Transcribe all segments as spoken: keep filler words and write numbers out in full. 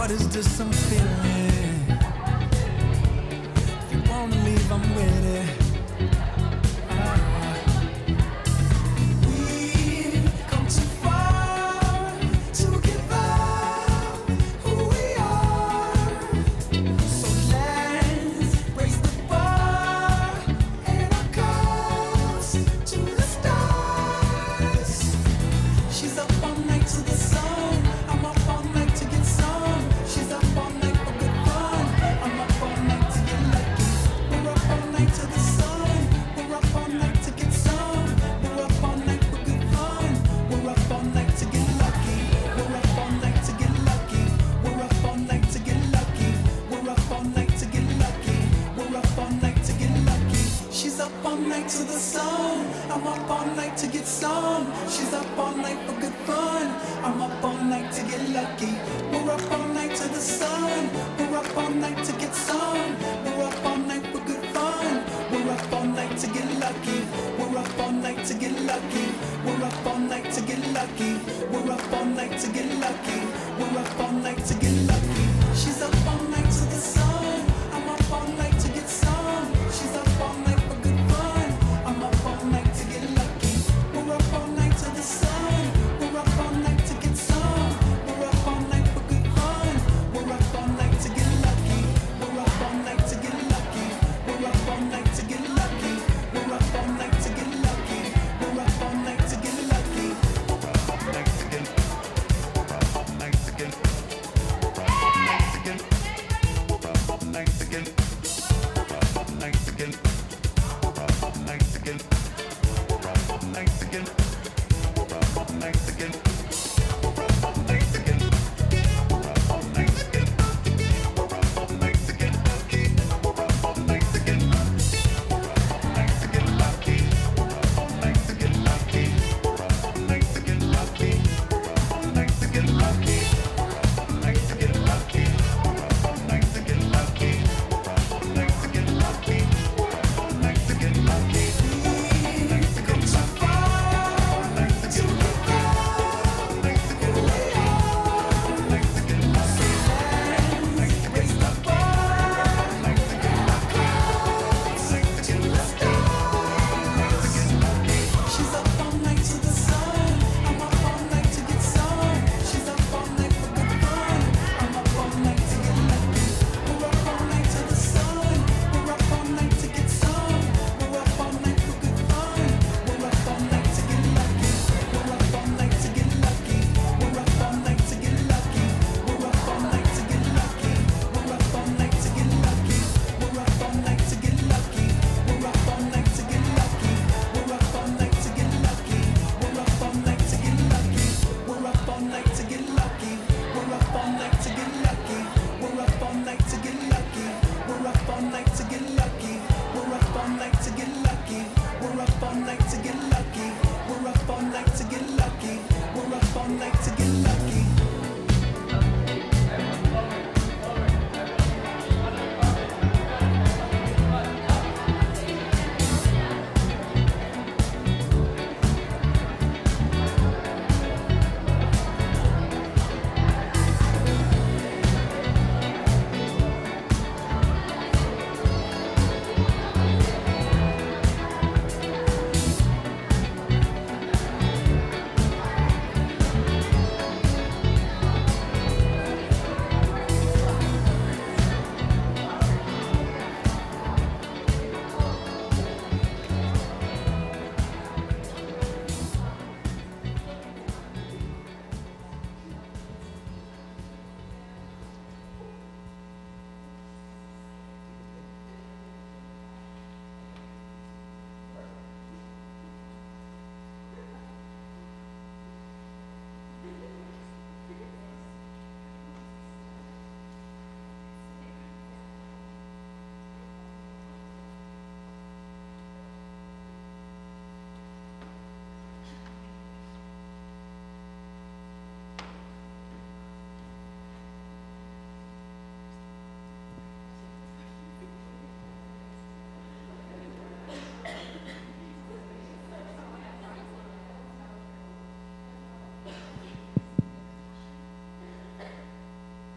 What is this I'm feeling? If you wanna leave, I'm with it. To the sun, I'm up all night to get some. She's up all night for good fun. I'm up all night to get lucky. We're up all night to the sun. We're up all night to get some. We're up all night for good fun. We're up all night to get lucky. We're up all night to get lucky. We're up all night to get lucky. We're up all night to get lucky. We're up all night to get lucky. She's up all night to the sun. I'm up all night to get some. She's up all night for good fun. I'm up all night to get lucky. We're up all night to the sun. We're up all night to get some. We're up all night for good fun. We're up all night to get lucky. We're up all night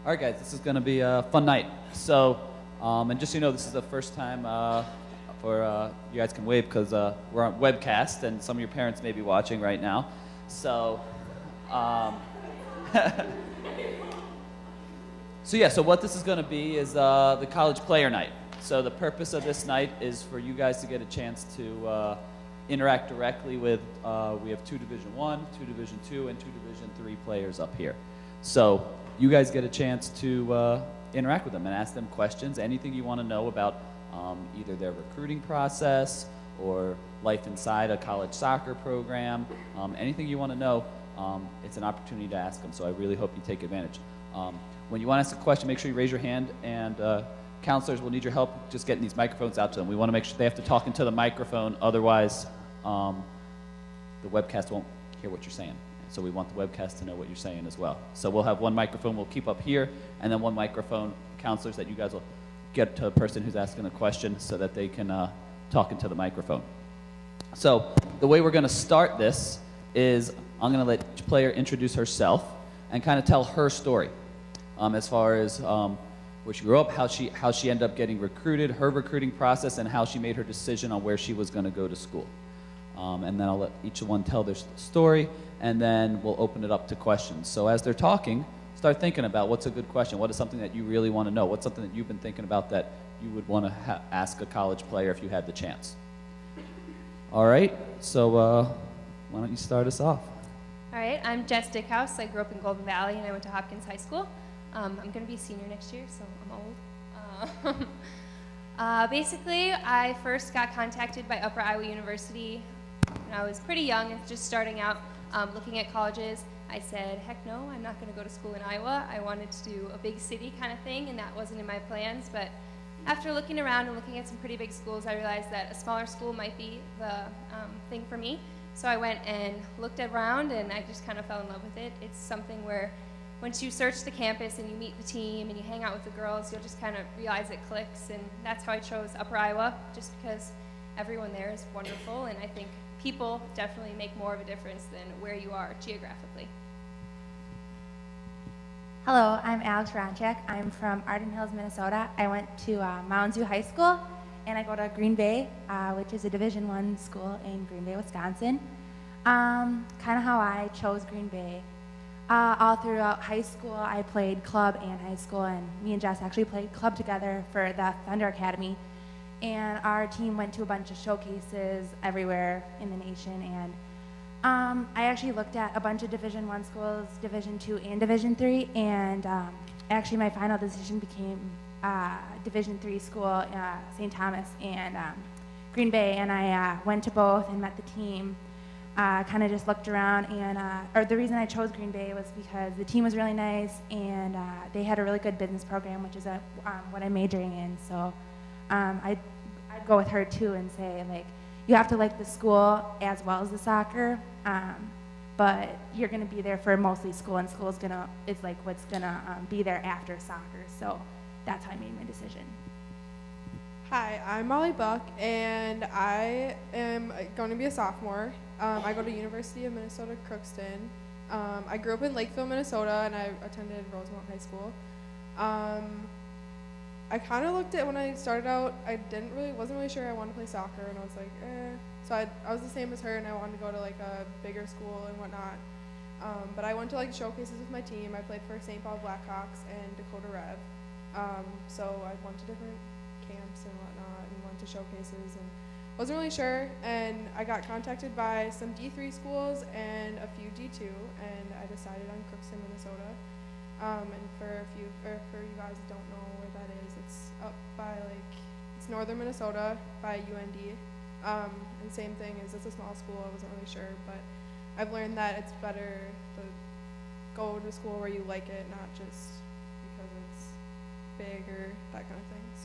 All right, guys, this is going to be a fun night. So, um, and just so you know, this is the first time uh, for uh, you guys can wave because uh, we're on webcast, and some of your parents may be watching right now. So, um, so yeah. So what this is going to be is uh, the college player night. So the purpose of this night is for you guys to get a chance to uh, interact directly with. Uh, we have two Division One, two Division Two, and two Division Three players up here. So you guys get a chance to uh, interact with them and ask them questions, anything you want to know about um, either their recruiting process or life inside a college soccer program, um, anything you want to know, um, it's an opportunity to ask them. So I really hope you take advantage. Um, when you want to ask a question, make sure you raise your hand, and uh, counselors will need your help just getting these microphones out to them. We want to make sure they have to talk into the microphone, otherwise um, the webcast won't hear what you're saying. So we want the webcast to know what you're saying as well. So we'll have one microphone we'll keep up here, and then one microphone, counselors, that you guys will get to the person who's asking the question so that they can uh, talk into the microphone. So the way we're going to start this is I'm going to let each player introduce herself and kind of tell her story um, as far as um, where she grew up, how she, how she ended up getting recruited, her recruiting process, and how she made her decision on where she was going to go to school. Um, and then I'll let each one tell their story, and then we'll open it up to questions. So as they're talking, start thinking about what's a good question. What is something that you really want to know? What's something that you've been thinking about that you would want to ha ask a college player if you had the chance? All right, so uh, why don't you start us off? All right, I'm Jess Dickhouse. I grew up in Golden Valley, and I went to Hopkins High School. Um, I'm going to be a senior next year, so I'm old. Uh, uh, basically, I first got contacted by Upper Iowa University when I was pretty young and just starting out um, looking at colleges. I said, heck no, I'm not going to go to school in Iowa. I wanted to do a big city kind of thing, and that wasn't in my plans. But after looking around and looking at some pretty big schools, I realized that a smaller school might be the um, thing for me. So I went and looked around, and I just kind of fell in love with it. It's something where once you search the campus and you meet the team and you hang out with the girls, you'll just kind of realize it clicks. And that's how I chose Upper Iowa, just because everyone there is wonderful, and I think people definitely make more of a difference than where you are geographically. Hello, I'm Alex Ronchak. I'm from Arden Hills, Minnesota. I went to uh, Mounds View High School, and I go to Green Bay, uh, which is a Division One school in Green Bay, Wisconsin. Um, kind of how I chose Green Bay. Uh, all throughout high school, I played club and high school, and me and Jess actually played club together for the Thunder Academy. And our team went to a bunch of showcases everywhere in the nation. And um, I actually looked at a bunch of Division One schools, Division Two, and Division Three. And um, actually, my final decision became uh, Division Three school, uh, Saint Thomas and um, Green Bay. And I uh, went to both and met the team. Uh, kind of just looked around, and uh, or the reason I chose Green Bay was because the team was really nice, and uh, they had a really good business program, which is a, um, what I'm majoring in. So. Um, I'd, I'd go with her too and say, like, you have to like the school as well as the soccer, um, but you're going to be there for mostly school, and school's going to, it's like what's going to um, be there after soccer. So that's how I made my decision. Hi, I'm Molly Buck, and I am going to be a sophomore. Um, I go to University of Minnesota Crookston. Um, I grew up in Lakeville, Minnesota, and I attended Rosemont High School. Um, I kind of looked at when I started out, I didn't really, wasn't really sure I wanted to play soccer, and I was like, eh. So I, I was the same as her, and I wanted to go to like a bigger school and whatnot. Um, but I went to like showcases with my team. I played for Saint Paul Blackhawks and Dakota Rev. Um, so I went to different camps and whatnot, and went to showcases, and wasn't really sure. And I got contacted by some D three schools and a few D two, and I decided on Crookston, Minnesota. Um, and for a few, or for you guys that don't know where that is, it's up by like, it's northern Minnesota by U N D. Um, and same thing is it's a small school, I wasn't really sure, but I've learned that it's better to go to school where you like it, not just because it's big or that kind of thing, so.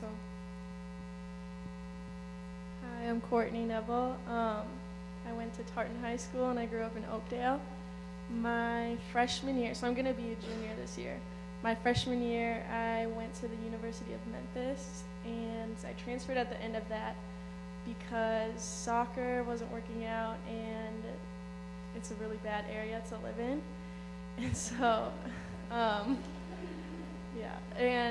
Hi, I'm Courtney Neville. Um, I went to Tartan High School, and I grew up in Oakdale. My freshman year, so I'm going to be a junior this year. My freshman year, I went to the University of Memphis, and I transferred at the end of that because soccer wasn't working out, and it's a really bad area to live in. And so, um,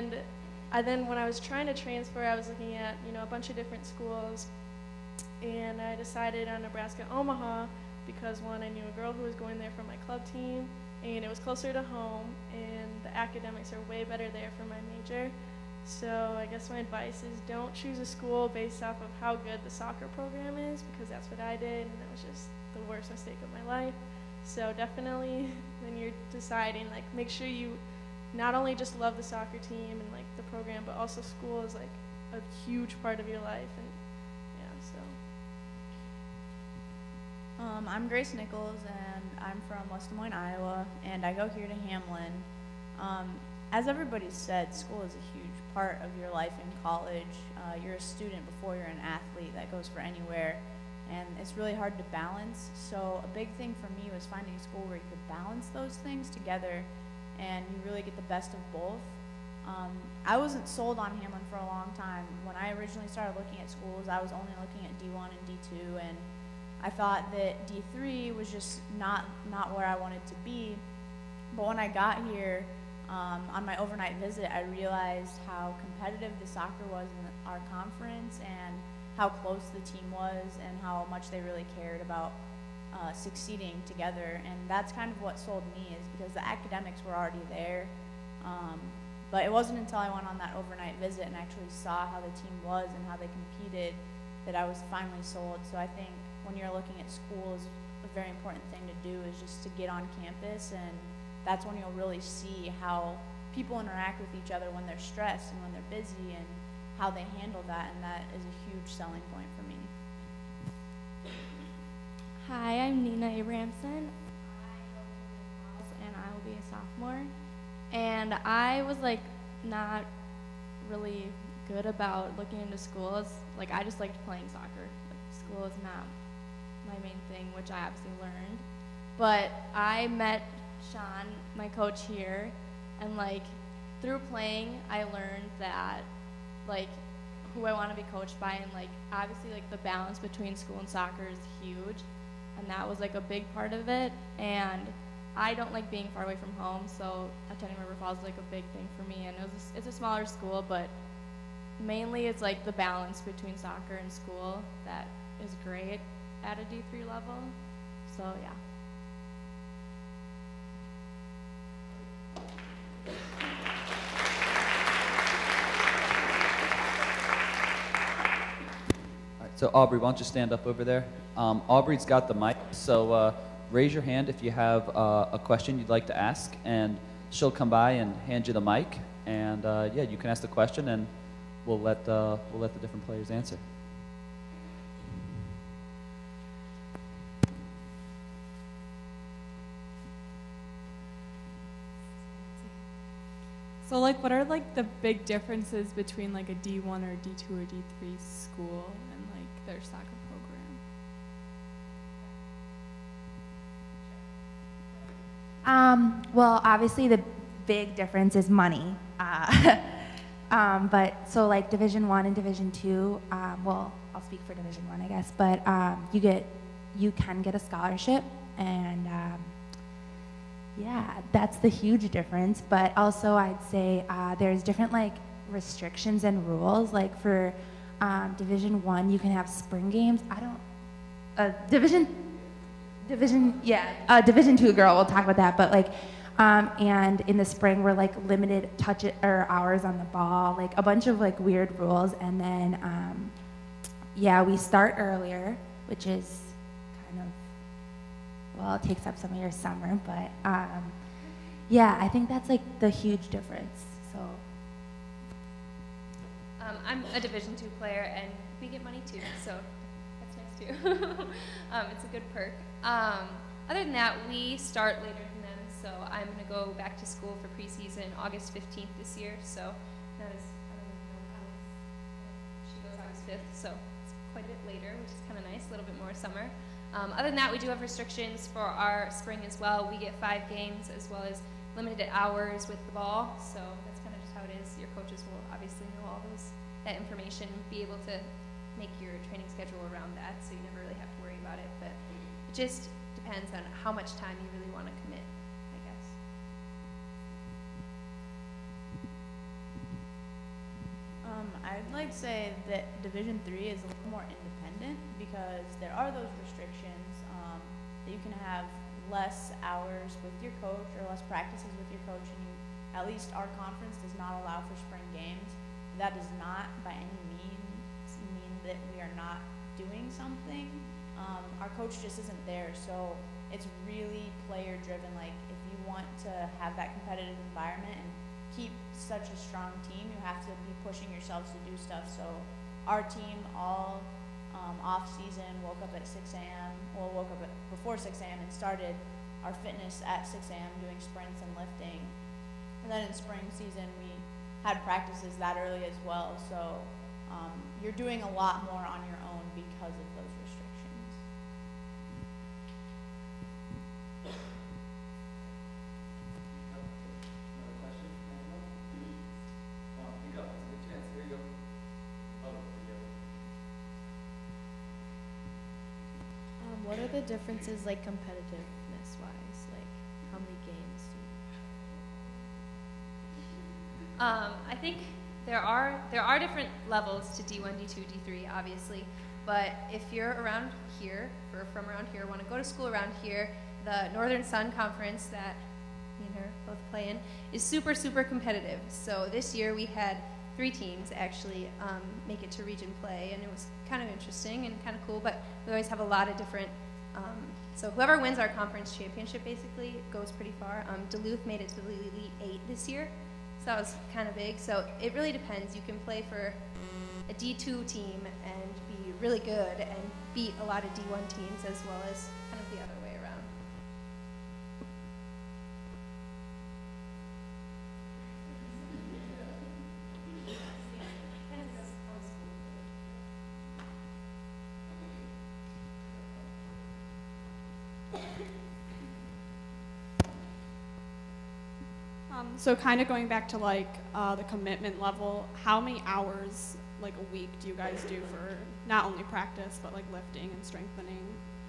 And I then, when I was trying to transfer, I was looking at, you know, a bunch of different schools, and I decided on Nebraska Omaha because, one, I knew a girl who was going there for my club team, and it was closer to home, and the academics are way better there for my major. So I guess my advice is don't choose a school based off of how good the soccer program is, because that's what I did, and that was just the worst mistake of my life. So definitely, when you're deciding, like, make sure you not only just love the soccer team and like the program, but also school is like a huge part of your life. And yeah, so. Um, I'm Grace Nichols, and I'm from West Des Moines, Iowa, and I go here to Hamlin. Um, as everybody said, school is a huge part of your life in college. Uh, you're a student before you're an athlete. That goes for anywhere, and it's really hard to balance. So a big thing for me was finding a school where you could balance those things together, and you really get the best of both. Um, I wasn't sold on Hamlin for a long time. When I originally started looking at schools, I was only looking at D one and D two, and I thought that D three was just not, not where I wanted to be. But when I got here, um, on my overnight visit, I realized how competitive the soccer was in our conference, and how close the team was, and how much they really cared about uh, succeeding together. And that's kind of what sold me, is because the academics were already there. Um, but it wasn't until I went on that overnight visit and actually saw how the team was and how they competed that I was finally sold. So I think when you're looking at schools, a very important thing to do is just to get on campus, and that's when you'll really see how people interact with each other when they're stressed and when they're busy, and how they handle that, and that is a huge selling point for me. Hi, I'm Nina Abramson. And I will be a sophomore. And I was like not really good about looking into schools. Like, I just liked playing soccer. Like, school is not my main thing, which I obviously learned. But I met Sean, my coach here, and like through playing, I learned that like who I want to be coached by, and like obviously like the balance between school and soccer is huge, and that was like a big part of it. And I don't like being far away from home, so attending River Falls is like a big thing for me. And it was a, it's a smaller school, but mainly it's like the balance between soccer and school that is great at a D three level. So yeah. So Aubrey, why don't you stand up over there? Um, Aubrey's got the mic, so uh, raise your hand if you have uh, a question you'd like to ask, and she'll come by and hand you the mic, and uh, yeah, you can ask the question, and we'll let uh, we'll let the different players answer. So like, what are like the big differences between like a D one or D two or D three school and like their soccer program? Um, well, obviously the big difference is money. Uh, um, but so like Division One and Division Two, um, well, I'll speak for Division One, I guess. But um, you get, you can get a scholarship, and um, yeah, that's the huge difference. But also, I'd say uh, there's different like restrictions and rules. Like for um, Division One, you can have spring games. I don't. Uh, Division. Division, yeah, uh, Division Two girl. We'll talk about that. But like, um, and in the spring, we're like limited touch it or hours on the ball. Like a bunch of like weird rules. And then, um, yeah, we start earlier, which is kind of. Well, it takes up some of your summer, but um, yeah, I think that's like the huge difference. So, Um, I'm a Division two player, and we get money too, so that's nice too. um, it's a good perk. Um, other than that, we start later than them, so I'm going to go back to school for preseason August fifteenth this year. So that is, I don't even know how she goes August fifth, so it's quite a bit later, which is kind of nice, a little bit more summer. Um, other than that, we do have restrictions for our spring as well. We get five games as well as limited hours with the ball. So that's kind of just how it is. Your coaches will obviously know all those that information, be able to make your training schedule around that, so you never really have to worry about it. But it just depends on how much time you really want to commit, I guess. I'd like to say that Division three is a little more independent because there are those restrictions um, that you can have less hours with your coach or less practices with your coach, and you, at least our conference does not allow for spring games. That does not by any means mean that we are not doing something. Um, our coach just isn't there, so it's really player driven. Like if you want to have that competitive environment and keep such a strong team, you have to be pushing yourselves to do stuff. So our team all um, off season woke up at six A M Well, woke up at before six A M and started our fitness at six A M doing sprints and lifting. And then in spring season, we had practices that early as well. So um, you're doing a lot more on your own because of those restrictions. Another question? Oh, you go. It's a good chance. Here you go. Oh, there you go. Um, what are the differences, like, competitiveness-wise? Like, how many games do you Um, I think there are there are different levels to D one, D two, D three, obviously. But if you're around here, or from around here, want to go to school around here, the Northern Sun Conference that me and her both play in is super, super competitive. So this year we had three teams actually um, make it to region play, and it was kind of interesting and kind of cool. But we always have a lot of different. Um, so whoever wins our conference championship basically goes pretty far. Um, Duluth made it to the Elite Eight this year. So that was kind of big. So it really depends. You can play for a D two team and be really good and beat a lot of D one teams, as well as kind of the other way around. Um, so kind of going back to like uh, the commitment level, how many hours like a week do you guys do for not only practice but like lifting and strengthening?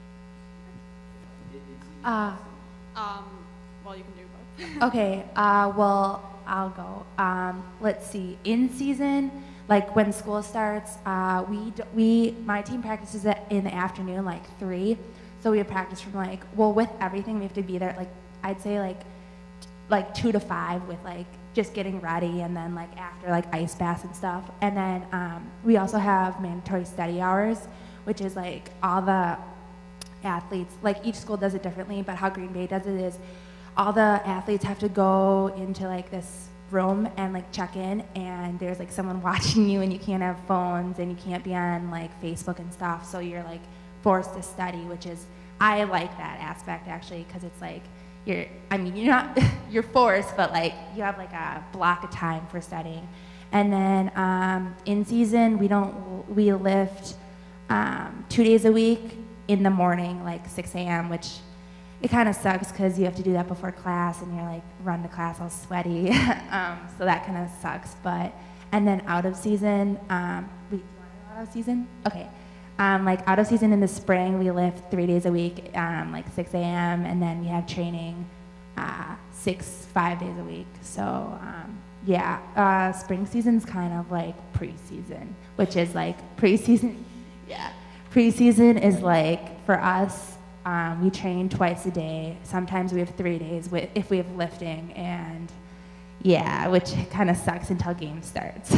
Uh, Um, well, you can do both. okay, uh, well, I'll go. Um, let's see. In season, like when school starts, uh, we, d- we, my team practices it in the afternoon, like three. So we have practice from like, well, with everything, we have to be there, like, I'd say like, t- like two to five with like just getting ready, and then like after like ice baths and stuff. And then um, we also have mandatory study hours, which is like all the athletes, like each school does it differently, but how Green Bay does it is all the athletes have to go into like this room and like check in, and there's like someone watching you, and you can't have phones, and you can't be on like Facebook and stuff, so you're like forced to study, which is, I like that aspect actually, because it's like you're, I mean, you're not, you're forced, but like you have like a block of time for studying. And then um, in season, we don't, we lift um, two days a week in the morning, like six A M, which it kind of sucks because you have to do that before class, and you're like run to class all sweaty. um, so that kind of sucks. But and then out of season, um, we do you want to go out of season? Okay. Um, like out of season in the spring, we lift three days a week, um, like six A M, and then we have training uh, six, five days a week. So um, yeah, uh, spring season's kind of like preseason, which is like preseason. Yeah. Preseason is like, for us, um, we train twice a day. Sometimes we have three days with, if we have lifting, and yeah, which kind of sucks until game starts.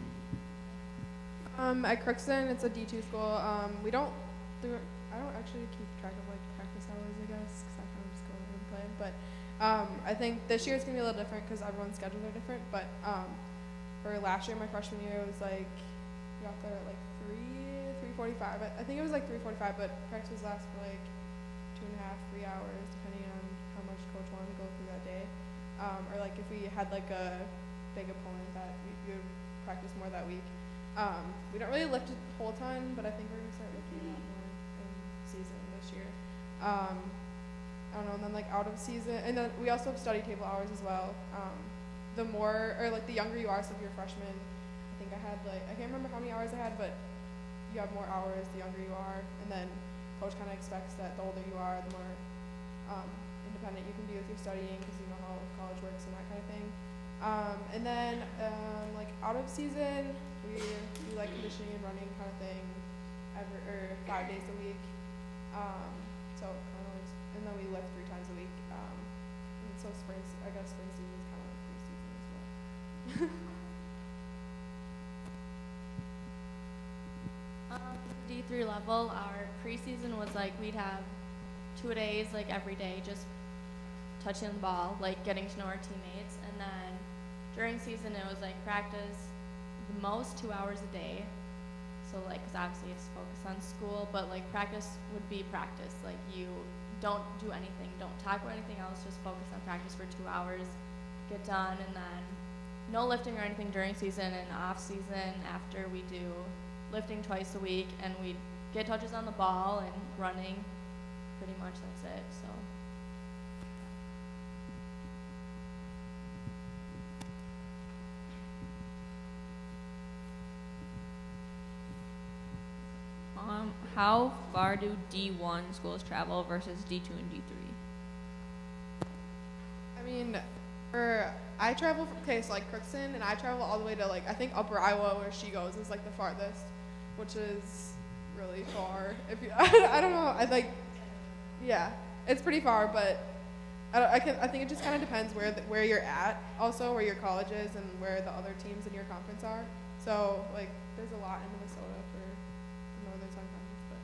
Um, at Crookston, it's a D two school. Um, we don't, do, I don't actually keep track of like practice hours, I guess, because I kind of just go there and play. But um, I think this year it's gonna be a little different because everyone's schedules are different. But um, for last year, my freshman year, it was like we got there at like three. three forty-five. I think it was like three forty-five, but practice lasts for like two and a half, three hours, depending on how much coach wanted to go through that day. Um, or like if we had like a big opponent that we, we would practice more that week. Um, we don't really lift a whole ton, but I think we're gonna start lifting a lot more in season this year. Um, I don't know, and then like out of season, and then we also have study table hours as well. Um, the more, or like the younger you are, so if you're a freshman, I think I had like, I can't remember how many hours I had, but you have more hours the younger you are, and then coach kind of expects that the older you are, the more um, independent you can be with your studying, because you know how college works and that kind of thing. Um, and then um, like out of season, we do like conditioning and running kind of thing, every or five days a week. Um, so kind of always, and then we lift three times a week. Um, and so spring, I guess spring season is kind of like pre-season as well. Um, D three level, our preseason was like we'd have two days like every day, just touching the ball, like getting to know our teammates, and then during season it was like practice the most two hours a day. So like, cause obviously it's focused on school, but like practice would be practice. Like you don't do anything, don't talk about anything else, just focus on practice for two hours, get done, and then no lifting or anything during season, and off season after we do lifting twice a week, and we get touches on the ball and running. Pretty much that's it. So. Um, how far do D one schools travel versus D two and D three? I mean, for I travel from, okay, so like Crookston, and I travel all the way to like I think Upper Iowa, where she goes is like the farthest, which is really far. If you, I don't know, I like, yeah, it's pretty far, but I, don't, I can I think it just kind of depends where the, where you're at, also where your college is and where the other teams in your conference are. So like, there's a lot in Minnesota for the Northern Sun Conference, but.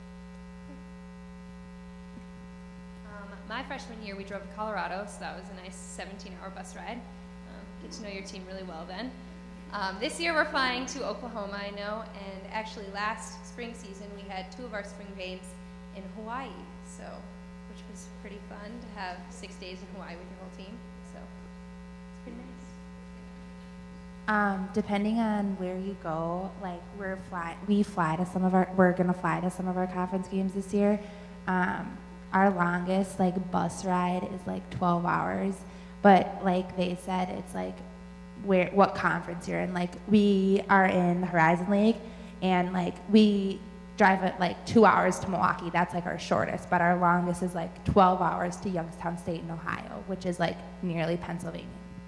Um, my freshman year, we drove to Colorado, so that was a nice seventeen-hour bus ride. Um, get to know your team really well then. Um, this year, we're flying to Oklahoma, I know, and actually last spring season, we had two of our spring games in Hawaii, so which was pretty fun to have six days in Hawaii with your whole team. So it's pretty nice. Um, depending on where you go, like we're fly, we fly to some of our, we're gonna fly to some of our conference games this year. Um, our longest like bus ride is like twelve hours, but like they said, it's like where, what conference you're in. Like we are in the Horizon League, and like we drive it like two hours to Milwaukee. That's like our shortest, but our longest is like twelve hours to Youngstown State in Ohio, which is like nearly Pennsylvania.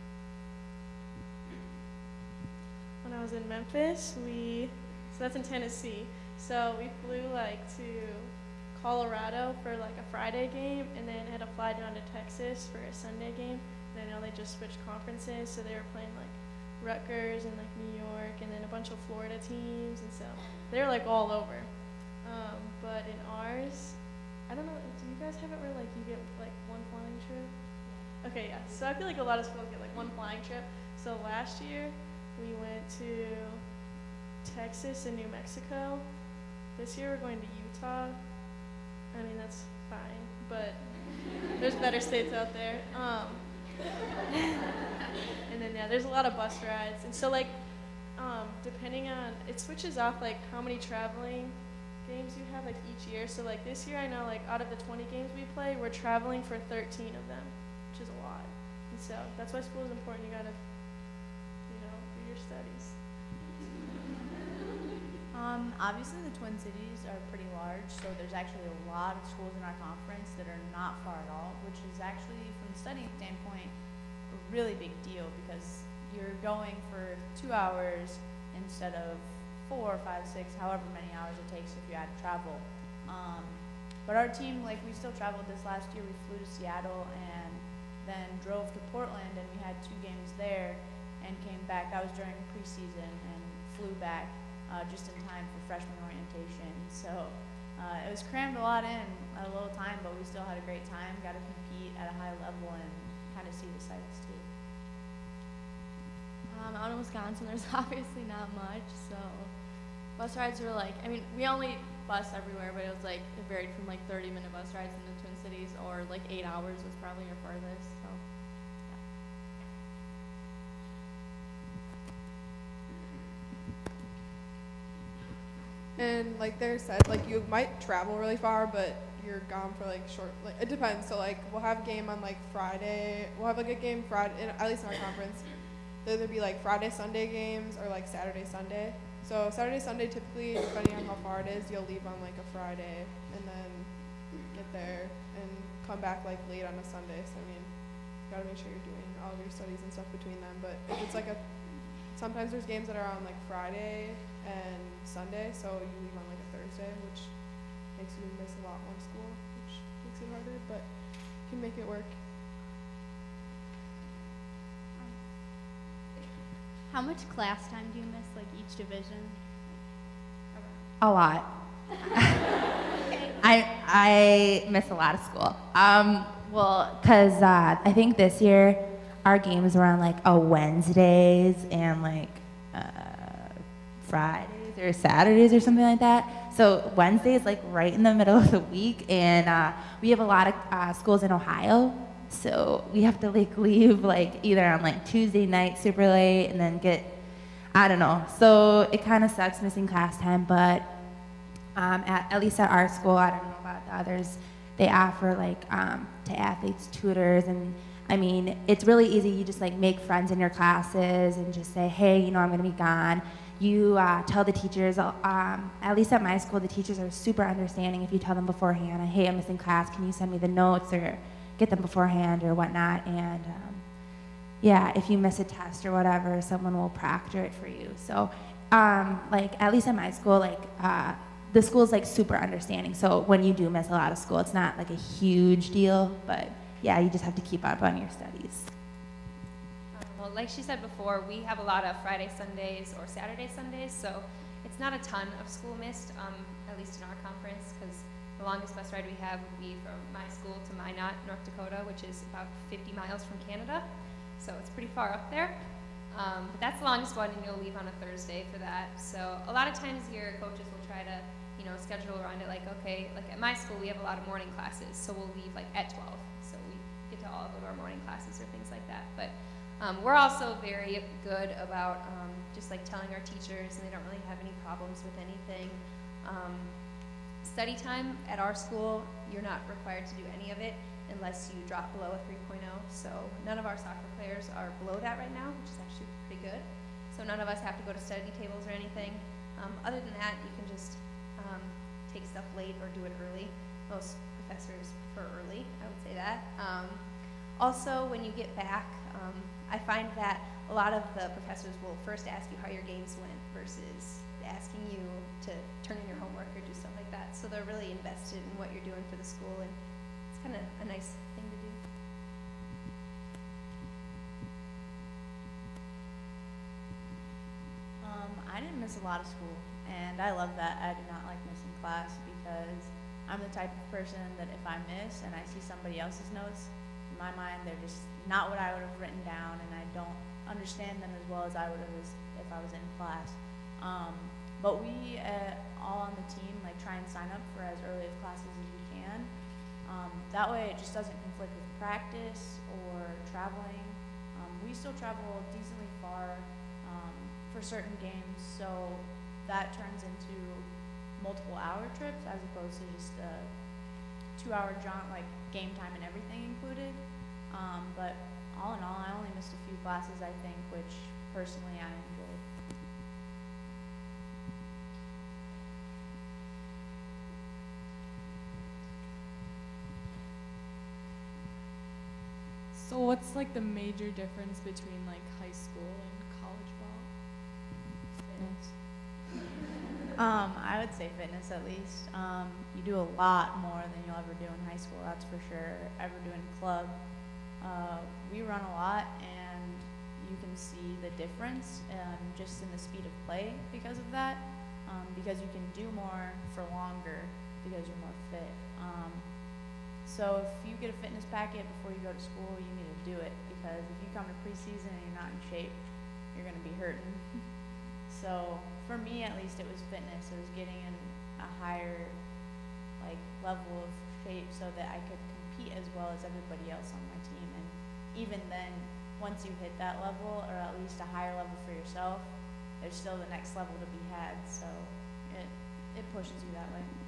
When I was in Memphis, we, so that's in Tennessee, so we flew like to Colorado for like a Friday game, and then had to fly down to Texas for a Sunday game. And I know they just switched conferences, so they were playing like Rutgers and like New York, and then a bunch of Florida teams, and so they're like all over. Um, but in ours, I don't know, do you guys have it where like you get like one flying trip? Okay, yeah, so I feel like a lot of schools get like one flying trip. So last year, we went to Texas and New Mexico. This year we're going to Utah. I mean, that's fine, but there's better states out there. Um, and then, yeah, there's a lot of bus rides. And so, like, um, depending on, it switches off, like, how many traveling games you have, like, each year. So, like, this year I know, like, out of the twenty games we play, we're traveling for thirteen of them, which is a lot. And so that's why school is important. You gotta, you know, do your studies. Um, obviously the Twin Cities are pretty large, so there's actually a lot of schools in our conference that are not far at all, which is actually, from the studying standpoint, a really big deal, because you're going for two hours instead of four, five, six, however many hours it takes if you had to travel. Um, but our team, like, we still traveled this last year. We flew to Seattle and then drove to Portland, and we had two games there and came back. That was during preseason, and flew back Uh, just in time for freshman orientation. So uh, it was crammed a lot in at a little time, but we still had a great time, got to compete at a high level and kind of see the sights too. Um, out in Wisconsin, there's obviously not much, so bus rides are like, I mean, we only bus everywhere, but it was like, it varied from like thirty minute bus rides in the Twin Cities, or like eight hours was probably your farthest, so. And like they said, like you might travel really far, but you're gone for like short. Like it depends. So like we'll have a game on like Friday. We'll have like a game Friday, in, at least in our conference. There'll either be like Friday Sunday games or like Saturday Sunday. So Saturday Sunday typically, depending on how far it is, you'll leave on like a Friday and then get there and come back like late on a Sunday. So I mean, you gotta make sure you're doing all of your studies and stuff between them. But if it's like a sometimes there's games that are on like Friday and Sunday, so you leave on like a Thursday, which makes you miss a lot more school, which makes it harder, but you can make it work. How much class time do you miss, like each division? A lot. I I miss a lot of school. Um, well, cause uh, I think this year our games were on like a Wednesdays and like uh, Fridays or Saturdays or something like that. So Wednesday is like right in the middle of the week, and uh, we have a lot of uh, schools in Ohio. So we have to like leave like either on like Tuesday night super late and then get, I don't know. So it kind of sucks missing class time, but um, at, at least at our school, I don't know about the others, they offer like um, to athletes tutors, and I mean, it's really easy. You just like make friends in your classes and just say, hey, you know, I'm gonna be gone. You uh, tell the teachers, um, at least at my school, the teachers are super understanding if you tell them beforehand, hey, I'm missing class, can you send me the notes or get them beforehand or whatnot. And um, yeah, if you miss a test or whatever, someone will proctor it for you. So um, like at least at my school, like uh, the school's like super understanding. So when you do miss a lot of school, it's not like a huge deal, but yeah, you just have to keep up on your studies. Well, like she said before, we have a lot of Friday Sundays or Saturday Sundays, so it's not a ton of school missed, um, at least in our conference, because the longest bus ride we have would be from my school to Minot, North Dakota, which is about fifty miles from Canada, so it's pretty far up there. Um, but that's the longest one, and you'll leave on a Thursday for that. So a lot of times your coaches will try to, you know, schedule around it. Like, okay, like at my school we have a lot of morning classes, so we'll leave like at twelve, so we get to all go to our morning classes or things like that. But Um, we're also very good about um, just like telling our teachers, and they don't really have any problems with anything. Um, study time at our school, you're not required to do any of it unless you drop below a three point oh. So none of our soccer players are below that right now, which is actually pretty good. So none of us have to go to study tables or anything. Um, other than that, you can just um, take stuff late or do it early. Most professors prefer early, I would say that. Um, also, when you get back, um, I find that a lot of the professors will first ask you how your games went versus asking you to turn in your homework or do stuff like that. So they're really invested in what you're doing for the school, and it's kind of a nice thing to do. Um, I didn't miss a lot of school, and I love that. I do not like missing class because I'm the type of person that if I miss and I see somebody else's notes, in my mind, they're just not what I would have written down, and I don't understand them as well as I would have as if I was in class. Um, but we uh, all on the team like try and sign up for as early of classes as we can. Um, that way, it just doesn't conflict with practice or traveling. Um, we still travel decently far um, for certain games, so that turns into multiple hour trips as opposed to just a two-hour jaunt, like game time and everything included. Um, but all in all, I only missed a few classes, I think, which personally I enjoyed. So what's like the major difference between like high school and college ball? Fitness. Um, I would say fitness at least. Um, you do a lot more than you'll ever do in high school, that's for sure. Ever doing club. Uh, we run a lot, and you can see the difference um, just in the speed of play because of that. Um, because you can do more for longer because you're more fit. Um, so if you get a fitness packet before you go to school, you need to do it, because if you come to preseason and you're not in shape, you're going to be hurting. So for me, at least, it was fitness. It was getting in a higher like level of shape so that I could compete as well as everybody else on my team. And even then, once you hit that level, or at least a higher level for yourself, there's still the next level to be had. So it it pushes you that way.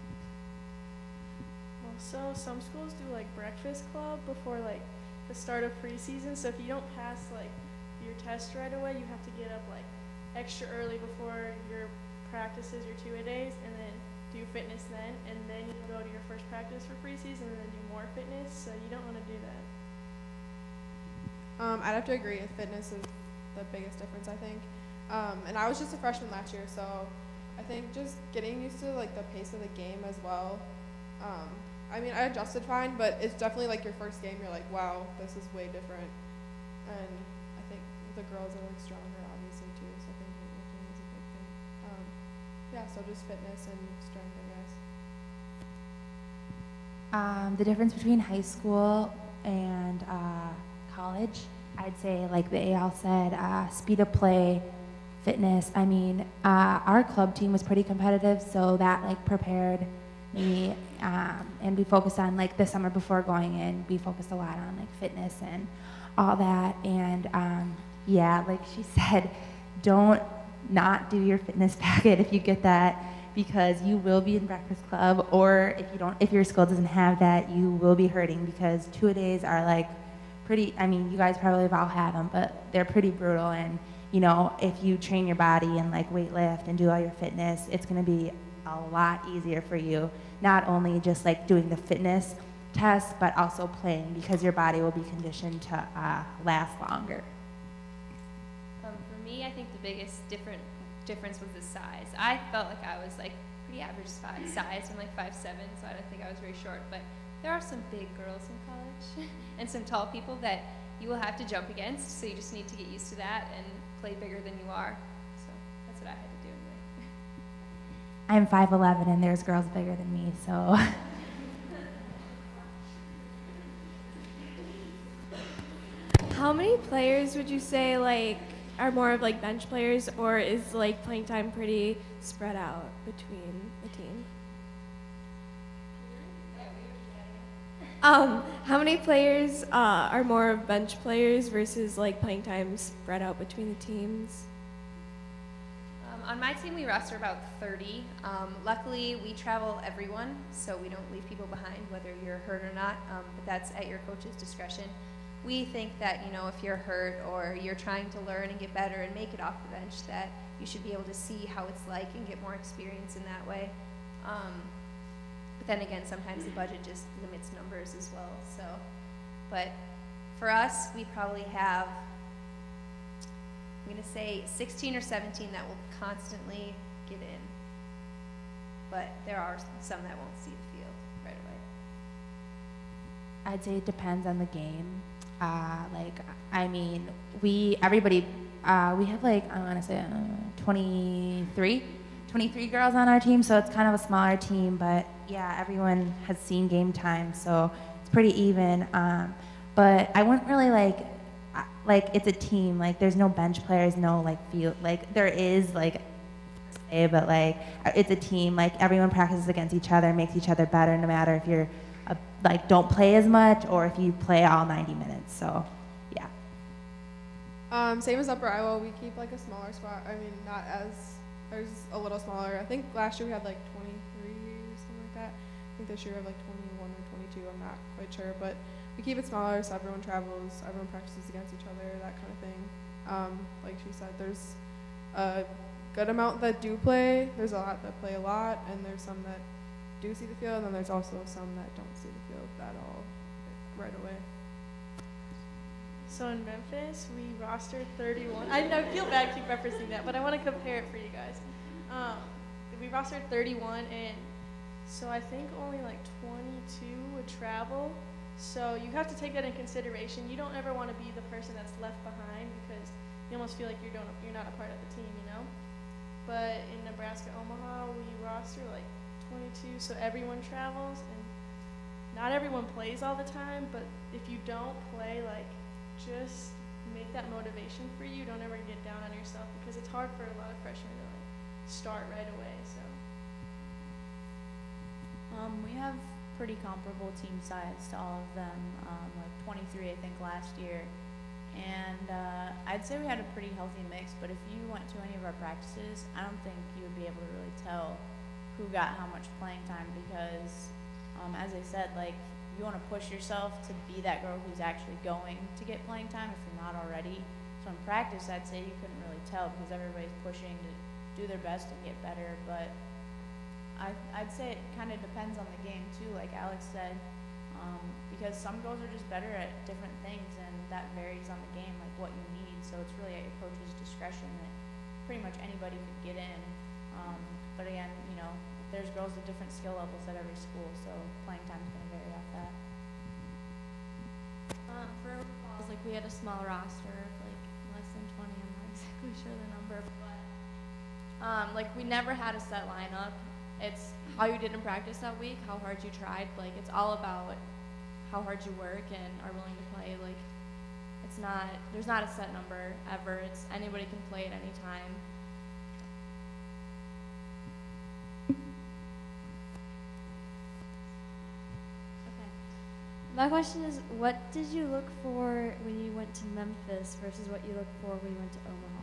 Also, some schools do like breakfast club before like the start of preseason. So if you don't pass like your test right away, you have to get up like extra early before your practices, your two-a-days, and then do fitness then, and then you go to your first practice for preseason and then do more fitness. So you don't want to do that. Um, I'd have to agree. Fitness is the biggest difference, I think. Um, and I was just a freshman last year, so I think just getting used to like the pace of the game as well. Um, I mean, I adjusted fine, but it's definitely like your first game. You're like, wow, this is way different. And I think the girls are like stronger, obviously too. So I think weightlifting is a big thing. Um, yeah, so just fitness and strength, I guess. Um, the difference between high school and uh, college, I'd say, like the A L said, uh, speed of play, fitness. I mean, uh, our club team was pretty competitive, so that like prepared me. Um, and we focused on like the summer before going in, we focused a lot on like fitness and all that. And um, yeah, like she said, don't not do your fitness packet if you get that, because you will be in breakfast club, or if you don't, if your school doesn't have that, you will be hurting, because two-a-days are like pretty, I mean, you guys probably have all had them, but they're pretty brutal. And you know, if you train your body and like weight lift and do all your fitness, it's gonna be a lot easier for you, not only just like doing the fitness test, but also playing, because your body will be conditioned to uh, last longer. Um, for me, I think the biggest different difference was the size. I felt like I was like pretty average si- size. I'm like five seven, so I don't think I was very short. But there are some big girls in college and some tall people that you will have to jump against. So you just need to get used to that and play bigger than you are. So that's what I had to do anyway. I'm five eleven and there's girls bigger than me, so. How many players would you say like are more of like bench players, or is like playing time pretty spread out between the team? Um, how many players uh, are more of bench players versus like playing time spread out between the teams? Um, on my team, we roster about thirty. Um, luckily, we travel everyone, so we don't leave people behind, whether you're hurt or not, um, but that's at your coach's discretion. We think that, you know, if you're hurt or you're trying to learn and get better and make it off the bench, that you should be able to see how it's like and get more experience in that way. Um, but then again, sometimes the budget just limits numbers as well. So, but for us, we probably have, I'm going to say sixteen or seventeen that will constantly get in. But there are some that won't see the field right away. I'd say it depends on the game. Uh, like, I mean, we, everybody, uh, we have like, I want to say uh, twenty-three, twenty-three girls on our team, so it's kind of a smaller team, but yeah, everyone has seen game time, so it's pretty even. Um, but I wouldn't really like, uh, like it's a team, like there's no bench players, no like field, like there is like, but like it's a team, like everyone practices against each other, makes each other better, no matter if you're Uh, like don't play as much or if you play all ninety minutes. So yeah. Um, same as Upper Iowa, we keep like a smaller spot. I mean, not as, there's a little smaller. I think last year we had like twenty-three or something like that. I think this year we have like twenty-one or twenty-two, I'm not quite sure. But we keep it smaller so everyone travels, everyone practices against each other, that kind of thing. Um, like she said, there's a good amount that do play. There's a lot that play a lot, and there's some that do see the field, and then there's also some that don't see the field at all right away. So in Memphis, we rostered thirty-one. I, I feel bad keep referencing that, but I want to compare it for you guys. Um, we rostered thirty-one, and so I think only like twenty-two would travel. So you have to take that in consideration. You don't ever want to be the person that's left behind, because you almost feel like you're, don't, you're not a part of the team, you know? But in Nebraska, Omaha, we roster like twenty-two, so everyone travels, and not everyone plays all the time, but if you don't play, like, just make that motivation for you. Don't ever get down on yourself, because it's hard for a lot of freshmen to like start right away. So Um, we have pretty comparable team size to all of them, um, like twenty-three, I think, last year. And uh, I'd say we had a pretty healthy mix, but if you went to any of our practices, I don't think you would be able to really tell who got how much playing time, because, um, as I said, like, you want to push yourself to be that girl who's actually going to get playing time if you're not already. So in practice, I'd say you couldn't really tell, because everybody's pushing to do their best and get better, but I, I'd say it kind of depends on the game too, like Alex said, um, because some girls are just better at different things, and that varies on the game, like what you need. So it's really at your coach's discretion that pretty much anybody could get in. Um, but again, you know, there's girls with different skill levels at every school, so playing time is going to vary off that. Um, for falls, like we had a small roster of like less than twenty. I'm not exactly sure the number, but um, like we never had a set lineup. It's how you did in practice that week, how hard you tried. Like it's all about how hard you work and are willing to play. Like it's not, there's not a set number ever. It's anybody can play at any time. My question is, what did you look for when you went to Memphis versus what you looked for when you went to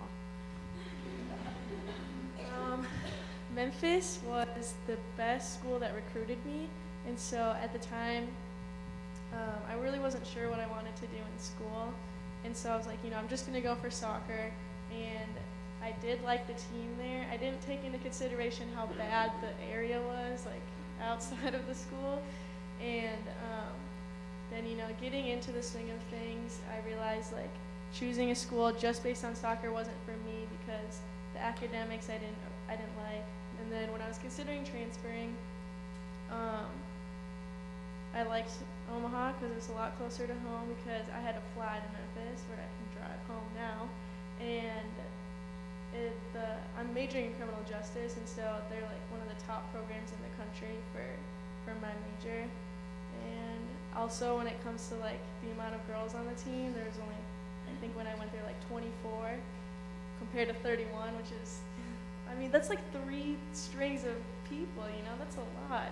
Omaha? Um, Memphis was the best school that recruited me, and so at the time, um, I really wasn't sure what I wanted to do in school, and so I was like, you know, I'm just gonna go for soccer, and I did like the team there. I didn't take into consideration how bad the area was, like outside of the school, and um, then, you know, getting into the swing of things, I realized like choosing a school just based on soccer wasn't for me because the academics I didn't I didn't like. And then when I was considering transferring, um, I liked Omaha because it was a lot closer to home because I had to fly to Memphis where I can drive home now. And it, the, I'm majoring in criminal justice, and so they're like one of the top programs in the country for, for my major. And also when it comes to like the amount of girls on the team, there was only, I think when I went there, like twenty-four compared to thirty-one, which is, I mean, that's like three strings of people, you know, that's a lot.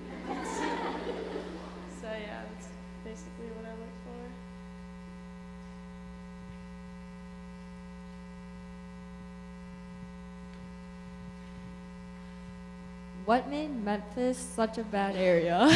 So yeah, that's basically what I look for. What made Memphis such a bad area?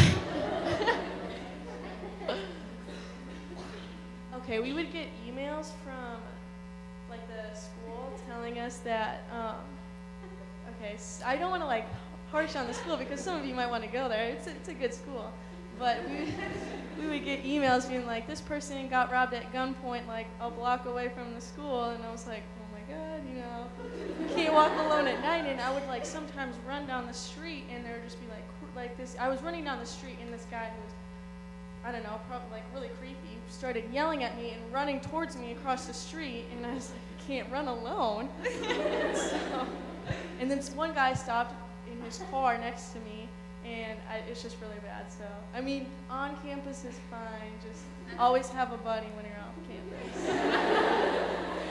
Okay, we would get emails from like the school telling us that, um, okay, s I don't want to like harsh on the school because some of you might want to go there. It's a, it's a good school. But we, we would get emails being like, this person got robbed at gunpoint like a block away from the school. And I was like, oh my God, you know, you can't walk alone at night. And I would like sometimes run down the street and there would just be like, like this. I was running down the street and this guy who was, I don't know, probably like really creepy, started yelling at me and running towards me across the street. And I was like, I can't run alone. So, and then this one guy stopped in his car next to me. And I, it's just really bad. So, I mean, on campus is fine. Just always have a buddy when you're off campus.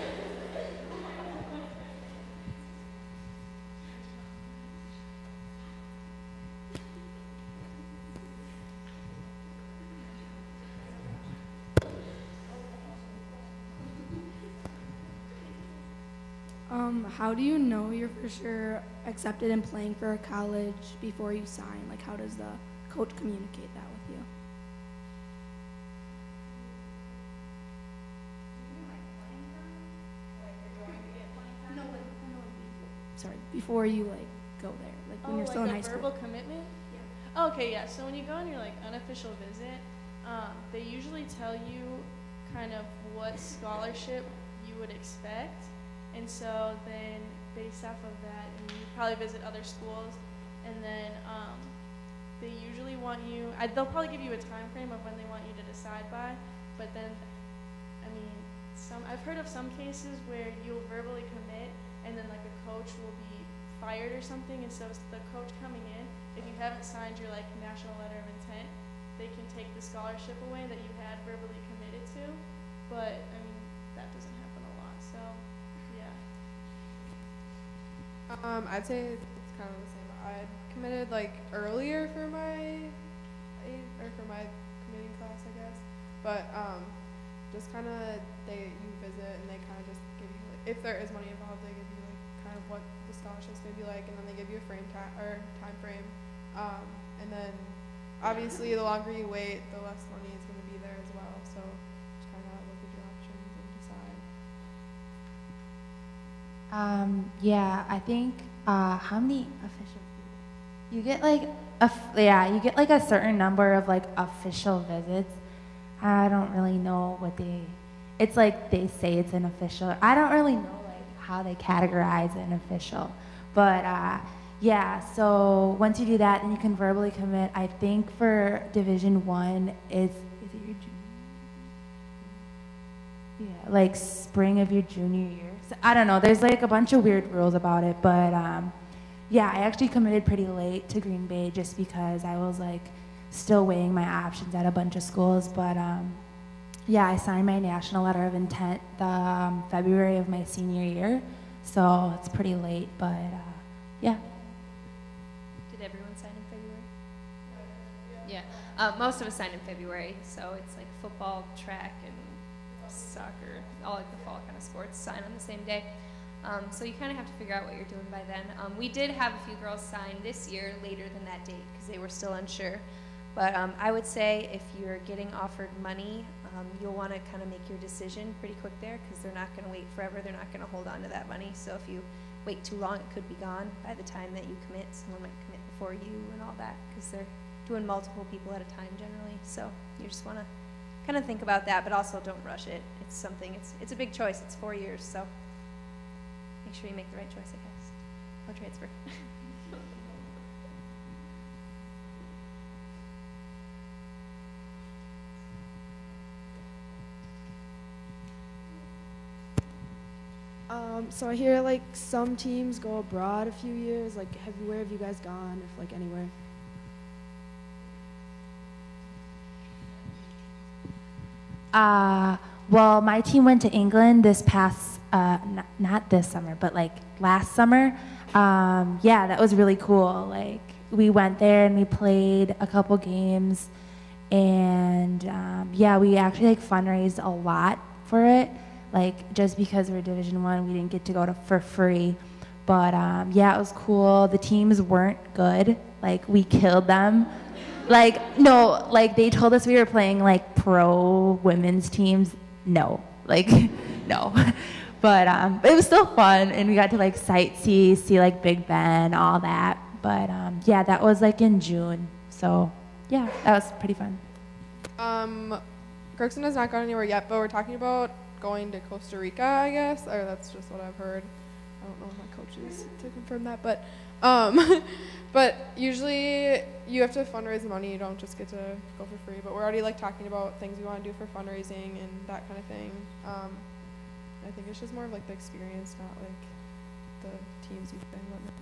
Um, how do you know you're for sure accepted and playing for a college before you sign? Like, how does the coach communicate that with you? No, like, sorry, before you like go there, like when oh, you're like still in a high school. verbal commitment? Yeah. Okay, yeah. So when you go on your like unofficial visit, um, they usually tell you kind of what scholarship you would expect. And so then based off of that, and you probably visit other schools, and then um, they usually want you, I, they'll probably give you a time frame of when they want you to decide by, but then, I mean, some I've heard of some cases where you'll verbally commit, and then like a coach will be fired or something, and so the coach coming in, if you haven't signed your like national letter of intent, they can take the scholarship away that you had verbally committed to, but I mean, that doesn't happen a lot, so. Um, I'd say it's kind of the same. I committed like earlier for my or for my committing class, I guess. But um, just kind of they you visit and they kind of just give you like, if there is money involved, they give you like kind of what the scholarship's gonna be like, and then they give you a frame time or time frame. Um, and then obviously the longer you wait, the less money is gonna be there as well. So just kind of look at your options and decide. Um, yeah, I think, uh, how many official visits? You get like, a, yeah, you get like a certain number of like official visits. I don't really know what they, it's like they say it's an official, I don't really know like how they categorize an official. But uh, yeah, so once you do that, then you can verbally commit. I think for Division One, it's is it your junior? Yeah, like spring of your junior year. So, I don't know. There's like a bunch of weird rules about it, but um, yeah, I actually committed pretty late to Green Bay just because I was like still weighing my options at a bunch of schools. But um, yeah, I signed my national letter of intent the um, February of my senior year, so it's pretty late, but uh, yeah. Did everyone sign in February? Yeah, uh, most of us signed in February, so it's like football, track, and soccer, all like the fall kind of sports sign on the same day. Um, so you kind of have to figure out what you're doing by then. Um, we did have a few girls sign this year later than that date because they were still unsure. But um, I would say if you're getting offered money, um, you'll want to kind of make your decision pretty quick there because they're not going to wait forever. They're not going to hold on to that money. So if you wait too long, it could be gone by the time that you commit. Someone might commit before you and all that because they're doing multiple people at a time generally. So you just want to kind of think about that, but also don't rush it. It's something, it's, it's a big choice. It's four years, so make sure you make the right choice, I guess. No transfer. Um, so I hear like some teams go abroad a few years. Like, have you, where have you guys gone, if like anywhere? Uh, well, my team went to England this past, uh, not, not this summer, but like last summer. Um, yeah, that was really cool. Like, we went there and we played a couple games, and um, yeah, we actually like fundraised a lot for it. Like, just because we're Division One, we didn't get to go to for free. But um, yeah, it was cool. The teams weren't good. Like, we killed them. Like, no, like they told us we were playing like pro women's teams. No, like, no. But um, it was still fun, and we got to like sightsee, see like Big Ben, all that. But um, yeah, that was like in June. So yeah, that was pretty fun. Um, Crookston has not gone anywhere yet, but we're talking about going to Costa Rica, I guess, or that's just what I've heard. I don't know if my coaches to confirm that, but um, but usually you have to fundraise money. You don't just get to go for free. But we're already like talking about things we want to do for fundraising and that kind of thing. Um, I think it's just more of like the experience, not like the teams you've been with.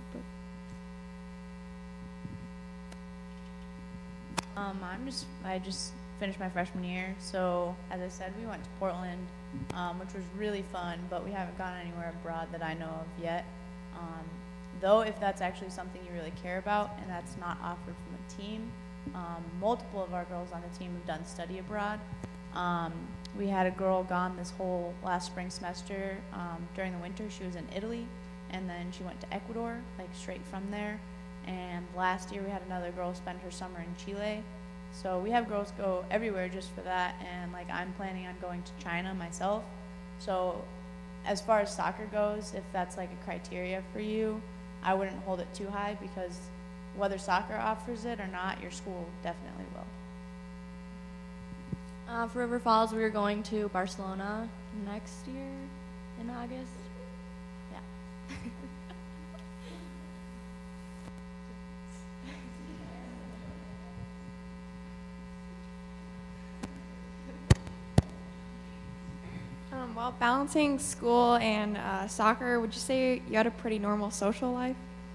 But Um, I'm just, I just finished my freshman year, so as I said, we went to Portland, um, which was really fun, but we haven't gone anywhere abroad that I know of yet. Um, though, if that's actually something you really care about and that's not offered from a team, um, multiple of our girls on the team have done study abroad. Um, we had a girl gone this whole last spring semester um, during the winter. She was in Italy, and then she went to Ecuador, like straight from there. And last year we had another girl spend her summer in Chile. So we have girls go everywhere just for that, and like I'm planning on going to China myself. So as far as soccer goes, if that's like a criteria for you, I wouldn't hold it too high because whether soccer offers it or not, your school definitely will. Uh, for River Falls, we are going to Barcelona next year in August. Yeah. Um, while balancing school and uh, soccer, would you say you had a pretty normal social life?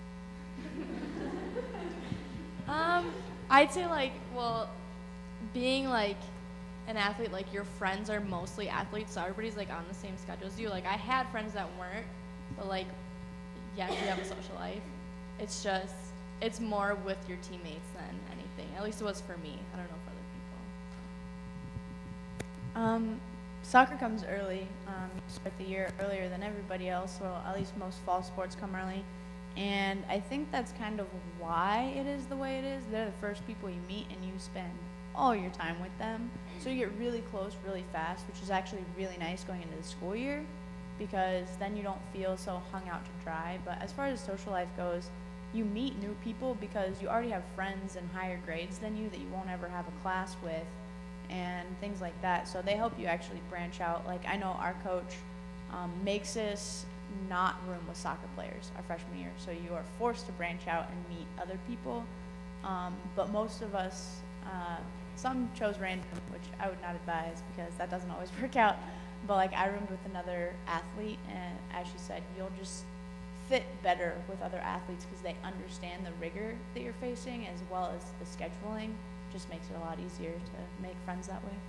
Um, I'd say like, well, being like an athlete, like your friends are mostly athletes, so everybody's like on the same schedule as you. Like I had friends that weren't, but like, yes, you have a social life. It's just, it's more with your teammates than anything. At least it was for me. I don't know for other people. Um, soccer comes early. Um, you start the year earlier than everybody else, so at least most fall sports come early. And I think that's kind of why it is the way it is. They're the first people you meet, and you spend all your time with them. So you get really close really fast, which is actually really nice going into the school year, because then you don't feel so hung out to dry. But as far as social life goes, you meet new people because you already have friends in higher grades than you that you won't ever have a class with, and things like that. So they help you actually branch out. Like I know our coach um, makes us not room with soccer players our freshman year. So you are forced to branch out and meet other people. Um, but most of us, uh, some chose random, which I would not advise because that doesn't always work out. But like I roomed with another athlete, and as she said, you'll just fit better with other athletes because they understand the rigor that you're facing as well as the scheduling. Just makes it a lot easier to make friends that way.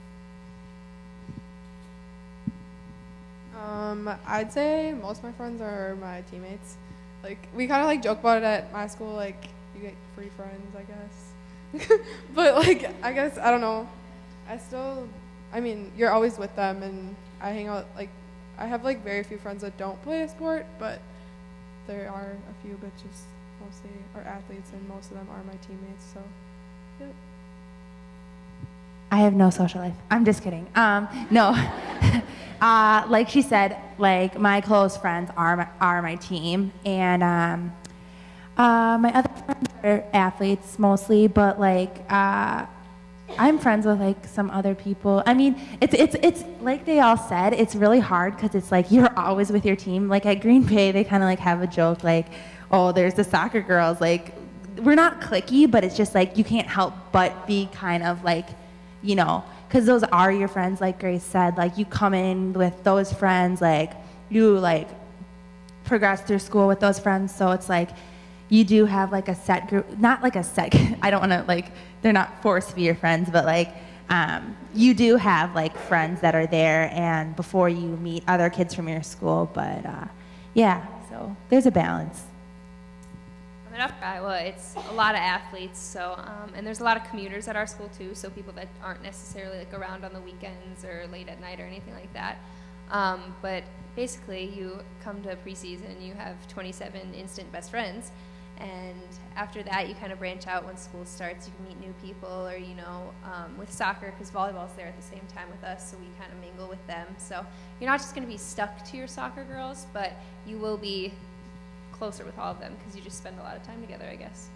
Um, I'd say most of my friends are my teammates. Like, we kind of like joke about it at my school, like, you get free friends, I guess. But like, I guess, I don't know. I still, I mean, you're always with them, and I hang out, like, I have like very few friends that don't play a sport, but there are a few, but just mostly are athletes, and most of them are my teammates, so, yeah. I have no social life. I'm just kidding. Um, no. uh, like she said, like my close friends are my, are my team, and um, uh, my other friends are athletes mostly. But like uh, I'm friends with like some other people. I mean, it's it's it's like they all said. It's really hard because it's like you're always with your team. Like at Green Bay, they kind of like have a joke like, "Oh, there's the soccer girls." Like we're not cliquey, but it's just like you can't help but be kind of like. You know, because those are your friends, like Grace said. Like, you come in with those friends, like, you, like, progress through school with those friends. So it's like, you do have, like, a set group. Not, like, a set, I don't want to, like, they're not forced to be your friends, but, like, um, you do have, like, friends that are there and before you meet other kids from your school. But, uh, yeah, so there's a balance. Up for Iowa, it's a lot of athletes, so um, and there's a lot of commuters at our school too, so people that aren't necessarily like around on the weekends or late at night or anything like that. Um, but basically, you come to preseason, you have twenty-seven instant best friends, and after that, you kind of branch out when school starts. You can meet new people, or you know, um, with soccer, because volleyball's there at the same time with us, so we kind of mingle with them. So you're not just going to be stuck to your soccer girls, but you will be closer with all of them because you just spend a lot of time together, I guess.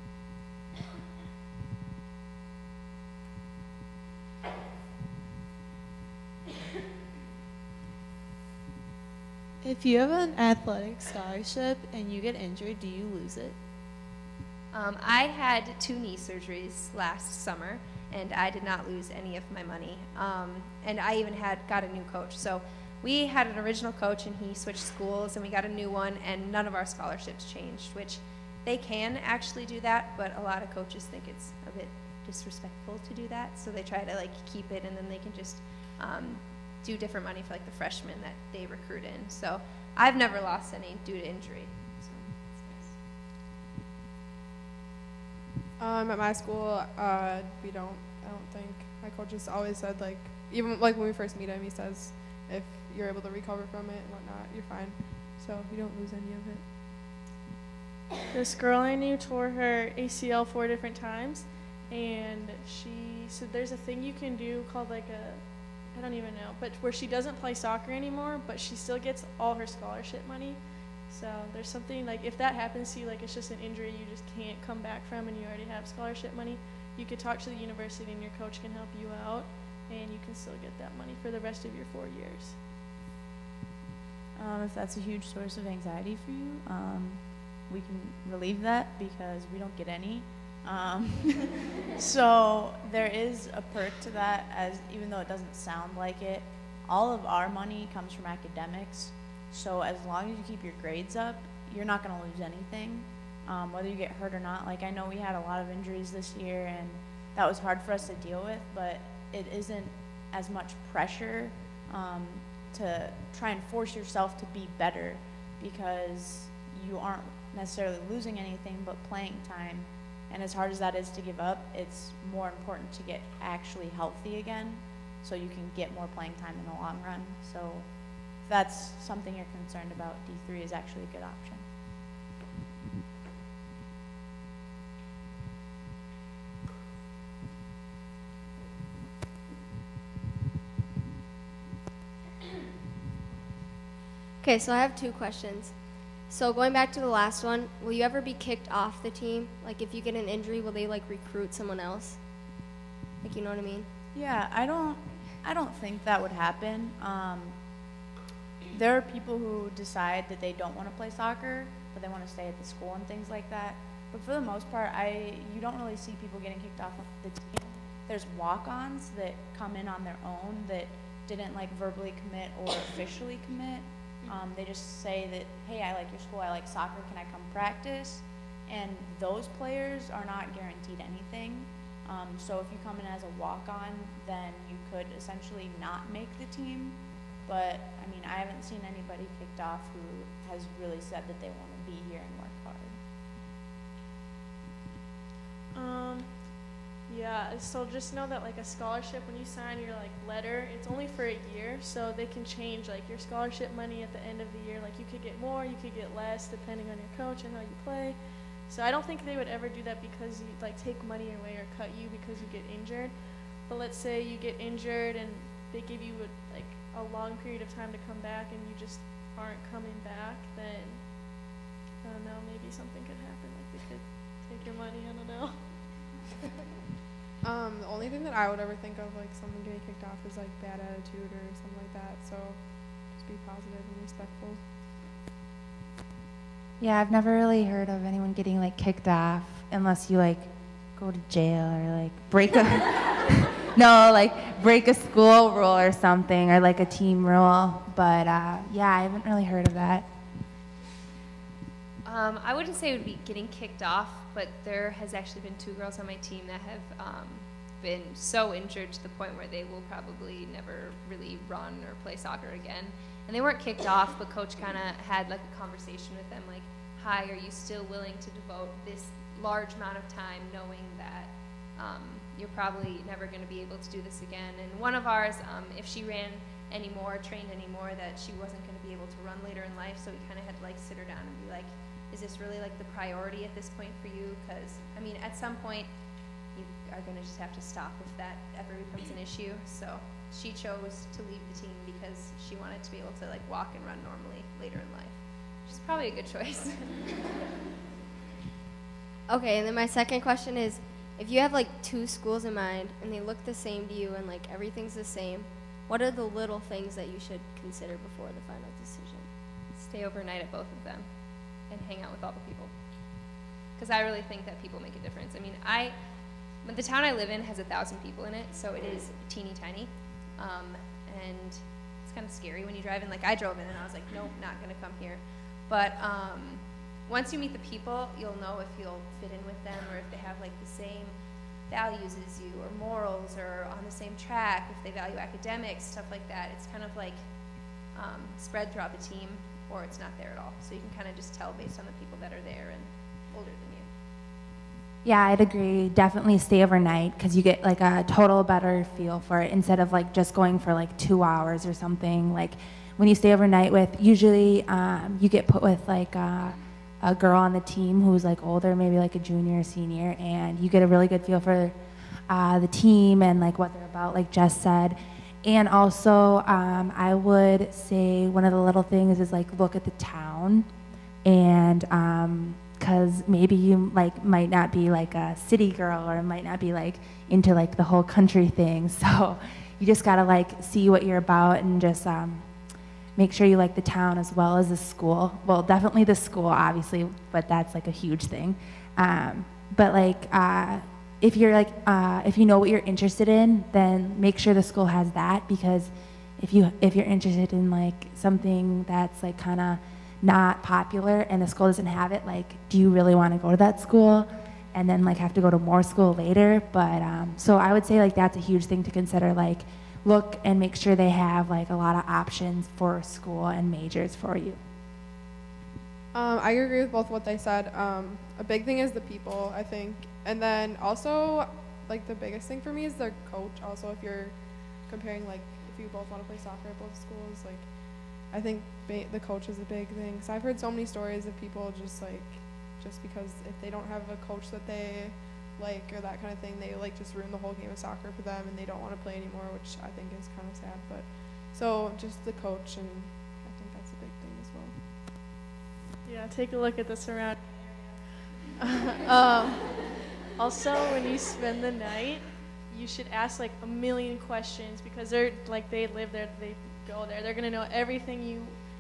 If you have an athletic scholarship and you get injured, do you lose it? Um, I had two knee surgeries last summer, and I did not lose any of my money. Um, and I even had got a new coach. So we had an original coach, and he switched schools, and we got a new one, and none of our scholarships changed, which they can actually do that, but a lot of coaches think it's a bit disrespectful to do that, so they try to like keep it, and then they can just um, do different money for like the freshmen that they recruit in. So I've never lost any due to injury. So it's nice. Um, at my school, uh, we don't, I don't think, my coach has always said like, even like when we first meet him, he says, if you're able to recover from it and whatnot, you're fine. So you don't lose any of it. This girl I knew tore her A C L four different times, and she said there's a thing you can do called like a, I don't even know, but where she doesn't play soccer anymore, but she still gets all her scholarship money. So there's something like if that happens to you, like it's just an injury you just can't come back from and you already have scholarship money, you could talk to the university and your coach can help you out, and you can still get that money for the rest of your four years. Um, if that's a huge source of anxiety for you, um, we can relieve that because we don't get any. Um, so there is a perk to that, as even though it doesn't sound like it, all of our money comes from academics. So as long as you keep your grades up, you're not going to lose anything, um, whether you get hurt or not. Like I know we had a lot of injuries this year, and that was hard for us to deal with, but it isn't as much pressure um, to try and force yourself to be better because you aren't necessarily losing anything but playing time. And as hard as that is to give up, it's more important to get actually healthy again so you can get more playing time in the long run. So if that's something you're concerned about, D three is actually a good option. Okay, so I have two questions. So going back to the last one, will you ever be kicked off the team? Like if you get an injury, will they like recruit someone else? Like, you know what I mean? Yeah, I don't, I don't think that would happen. Um, there are people who decide that they don't want to play soccer, but they want to stay at the school and things like that. But for the most part, I you don't really see people getting kicked off of the team. There's walk-ons that come in on their own that didn't like verbally commit or officially commit. Um, they just say that, hey, I like your school, I like soccer, can I come practice? And those players are not guaranteed anything. Um, so if you come in as a walk-on, then you could essentially not make the team. But I mean, I haven't seen anybody kicked off who has really said that they want to be here and work hard. Um, yeah, so just know that like a scholarship, when you sign your like letter, it's only for a year, so they can change like your scholarship money at the end of the year. Like you could get more, you could get less, depending on your coach and how you play. So I don't think they would ever do that because you like take money away or cut you because you get injured. But let's say you get injured and they give you a, like a long period of time to come back and you just aren't coming back, then I don't know, maybe something could happen. Like they could take your money, I don't know. Um, the only thing that I would ever think of, like someone getting kicked off, is like bad attitude or something like that. So just be positive and respectful. Yeah, I've never really heard of anyone getting like kicked off unless you like go to jail or like break a no, like break a school rule or something, or like a team rule. But uh, yeah, I haven't really heard of that. Um, I wouldn't say it would be getting kicked off, but there has actually been two girls on my team that have um, been so injured to the point where they will probably never really run or play soccer again. And they weren't kicked off, but coach kind of had like a conversation with them, like, hi, are you still willing to devote this large amount of time knowing that um, you're probably never going to be able to do this again? And one of ours, um, if she ran anymore, trained anymore, that she wasn't going to be able to run later in life, so we kind of had to like sit her down and be like, is this really like the priority at this point for you? Because, I mean, at some point, you are going to just have to stop if that ever becomes an issue. So she chose to leave the team because she wanted to be able to like walk and run normally later in life, which is probably a good choice. Okay, and then my second question is, if you have like two schools in mind and they look the same to you and like everything's the same, what are the little things that you should consider before the final decision? Stay overnight at both of them and hang out with all the people. Because I really think that people make a difference. I mean, I, but the town I live in has a thousand people in it, so it is teeny tiny. Um, and it's kind of scary when you drive in. Like, I drove in and I was like, nope, not gonna come here. But um, once you meet the people, you'll know if you'll fit in with them or if they have like the same values as you, or morals, or on the same track, if they value academics, stuff like that. It's kind of like um, spread throughout the team, or it's not there at all. So you can kind of just tell based on the people that are there and older than you. Yeah, I'd agree. Definitely stay overnight because you get like a total better feel for it instead of like just going for like two hours or something. Like when you stay overnight with, usually um, you get put with like a, a girl on the team who's like older, maybe like a junior or senior, and you get a really good feel for uh, the team and like what they're about, like Jess said. And also, um, I would say one of the little things is like look at the town, and because um, maybe you like might not be like a city girl or might not be like into like the whole country thing. So you just gotta like see what you're about and just um, make sure you like the town as well as the school. Well, definitely the school, obviously, but that's like a huge thing. Um, but like. Uh, If you're like, uh, if you know what you're interested in, then make sure the school has that, because if you if you're interested in like something that's like kind of not popular and the school doesn't have it, like, do you really want to go to that school, and then like have to go to more school later? But um, so I would say like that's a huge thing to consider. Like, look and make sure they have like a lot of options for school and majors for you. Um, I agree with both what they said. Um, a big thing is the people, I think. And then also, like, the biggest thing for me is the coach. Also, if you're comparing, like, if you both want to play soccer at both schools, like, I think ba- the coach is a big thing. Because I've heard so many stories of people just, like, just because if they don't have a coach that they like or that kind of thing, they, like, just ruin the whole game of soccer for them and they don't want to play anymore, which I think is kind of sad. But so just the coach, and I think that's a big thing as well. Yeah, take a look at the surrounding area. um, also, when you spend the night, you should ask like a million questions, because they're like they live there, they go there, they're gonna know everything you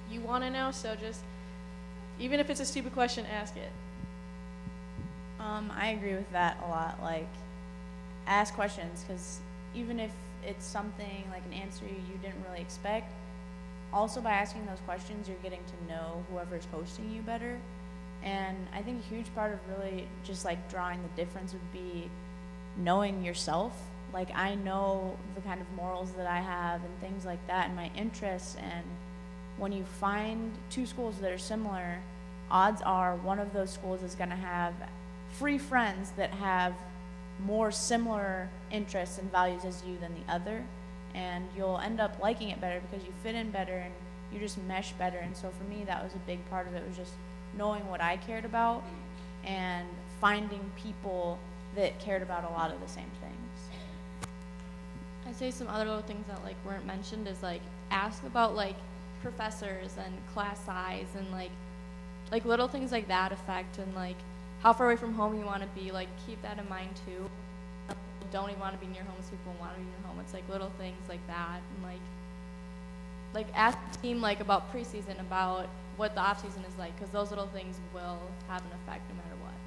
you want to know. So just, even if it's a stupid question, ask it. Um, I agree with that a lot. Like, ask questions, because even if it's something like an answer you didn't really expect, also by asking those questions, you're getting to know whoever's hosting you better. And I think a huge part of really just like drawing the difference would be knowing yourself. Like, I know the kind of morals that I have and things like that and my interests, and when you find two schools that are similar, odds are one of those schools is going to have free friends that have more similar interests and values as you than the other, and you'll end up liking it better because you fit in better and you just mesh better. And so for me, that was a big part of it, was just knowing what I cared about and finding people that cared about a lot of the same things. I'd say some other little things that like weren't mentioned is like ask about like professors and class size and like like little things like that affect, and like how far away from home you want to be. Like keep that in mind too. Don't even want to be near home as people want to be near home. It's like little things like that, and like like ask the team like about preseason, about what the off season is like, because those little things will have an effect no matter what.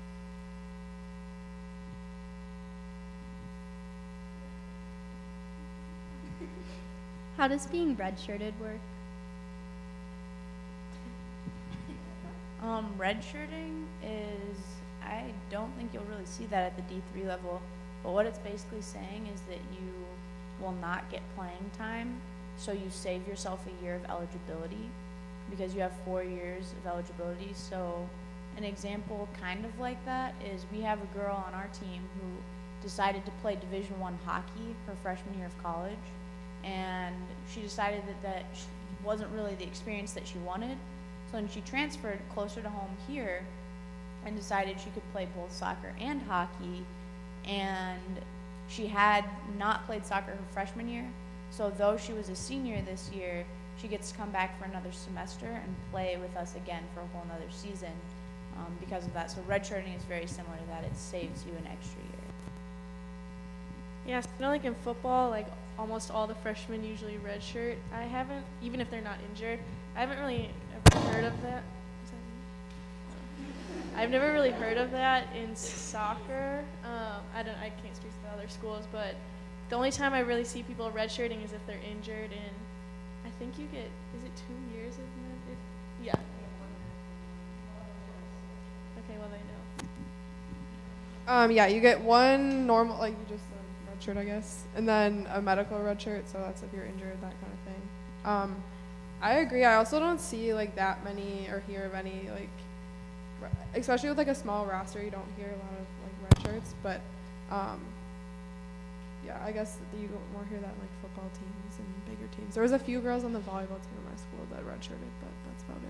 How does being redshirted work? Um, redshirting is, I don't think you'll really see that at the D three level, but what it's basically saying is that you will not get playing time, so you save yourself a year of eligibility because you have four years of eligibility. So an example kind of like that is we have a girl on our team who decided to play Division One hockey her freshman year of college, and she decided that that wasn't really the experience that she wanted. So then she transferred closer to home here and decided she could play both soccer and hockey, and she had not played soccer her freshman year. So though she was a senior this year, she gets to come back for another semester and play with us again for a whole nother season um, because of that. So redshirting is very similar to that. It saves you an extra year. Yes, you know, like in football, like almost all the freshmen usually redshirt. I haven't, even if they're not injured, I haven't really ever heard of that. I've never really heard of that in soccer. Um, I don't, I can't speak to the other schools, but the only time I really see people redshirting is if they're injured, and I think you get, is it two years of med? If, yeah. Okay, well they know. Um, yeah, you get one normal, like you just um, red shirt, I guess, and then a medical red shirt, so that's if you're injured, that kind of thing. Um, I agree. I also don't see like that many or hear of any, like, especially with like a small roster, you don't hear a lot of like red shirts, but um, yeah, I guess you more hear that in like football teams and bigger teams. There was a few girls on the volleyball team in my school that redshirted, but that's about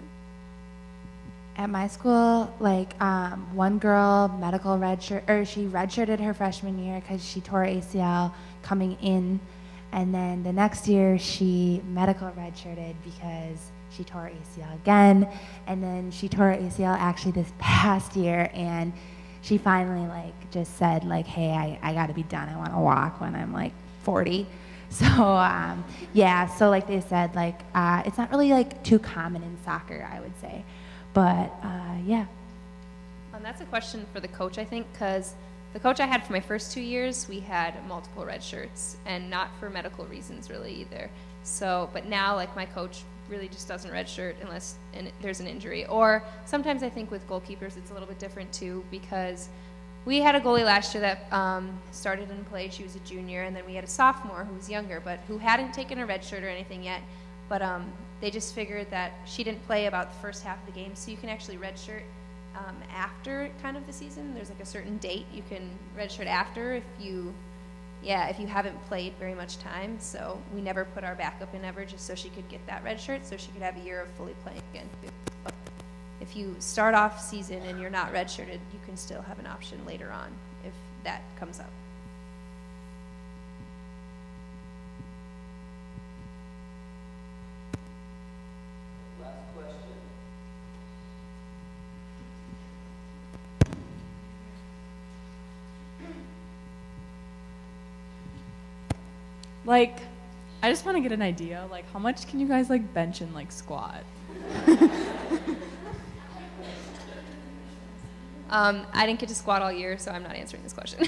it. At my school, like um, one girl medical redshirt, or she redshirted her freshman year because she tore A C L coming in, and then the next year she medical redshirted because she tore A C L again, and then she tore A C L actually this past year, and she finally like just said like, hey, I, I got to be done. I want to walk when I'm like forty. So um, yeah, so like they said, like uh, it's not really like too common in soccer, I would say. But uh, yeah. Um, that's a question for the coach, I think, because the coach I had for my first two years, we had multiple red shirts, and not for medical reasons really either. So, but now like my coach really just doesn't redshirt unless in, there's an injury. Or sometimes I think with goalkeepers it's a little bit different too, because we had a goalie last year that um, started and played. She was a junior, and then we had a sophomore who was younger, but who hadn't taken a red shirt or anything yet. But um, they just figured that she didn't play about the first half of the game, so you can actually redshirt um, after kind of the season. There's like a certain date you can redshirt after if you, yeah, if you haven't played very much time. So we never put our backup in ever, just so she could get that red shirt, so she could have a year of fully playing again. But if you start off season and you're not redshirted, you can still have an option later on if that comes up. Like, I just want to get an idea, like how much can you guys like bench and like squat? Um, I didn't get to squat all year, so I'm not answering this question.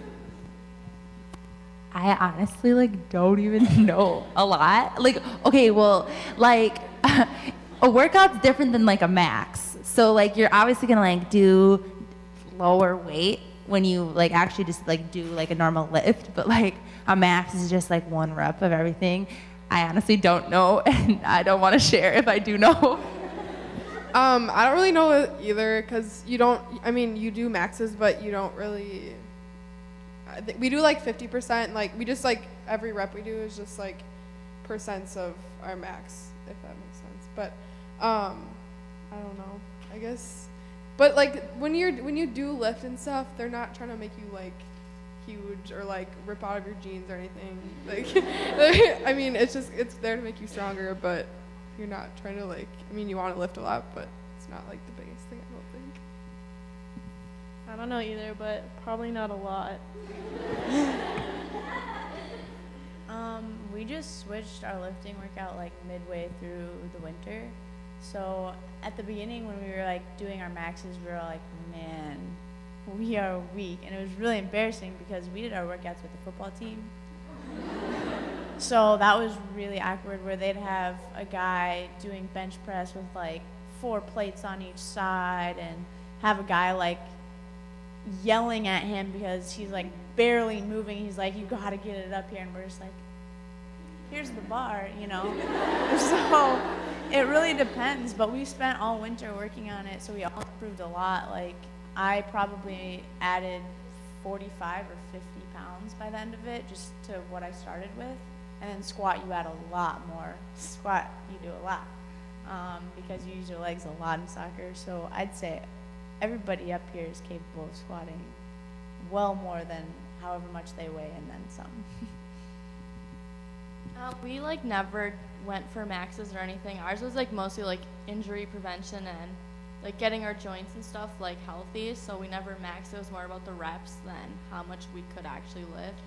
I honestly like don't even know a lot. Like, okay, well, like a workout's different than like a max. So like you're obviously gonna like do lower weight when you like actually just like do like a normal lift, but like a max is just like one rep of everything. I honestly don't know, and I don't want to share if I do know. Um, I don't really know either, because you don't, I mean, you do maxes, but you don't really, I think we do like fifty percent, like, we just like, every rep we do is just like percents of our max, if that makes sense. But, um, I don't know, I guess, but like, when you're, when you do lift and stuff, they're not trying to make you like huge or like rip out of your jeans or anything. Like, I mean, it's just, it's there to make you stronger, but you're not trying to like, I mean, you want to lift a lot, but it's not like the biggest thing, I don't think. I don't know either, but probably not a lot. Um, we just switched our lifting workout like midway through the winter. So at the beginning when we were like doing our maxes, we were like, man, we are weak. And it was really embarrassing because we did our workouts with the football team. So that was really awkward, where they'd have a guy doing bench press with like four plates on each side and have a guy like yelling at him because he's like barely moving. He's like, you gotta get it up here. And we're just like, here's the bar, you know? So it really depends, but we spent all winter working on it, so we all improved a lot. Like, I probably added forty-five or fifty pounds by the end of it, just to what I started with. And then squat, you add a lot more. Squat, you do a lot, um, because you use your legs a lot in soccer. So I'd say everybody up here is capable of squatting well more than however much they weigh and then some. Uh, we like never went for maxes or anything. Ours was like mostly like injury prevention and like getting our joints and stuff like healthy. So we never maxed. It was more about the reps than how much we could actually lift.